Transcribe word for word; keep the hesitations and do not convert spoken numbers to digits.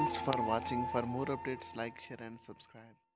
Thanks for watching. For more updates, like, share and subscribe.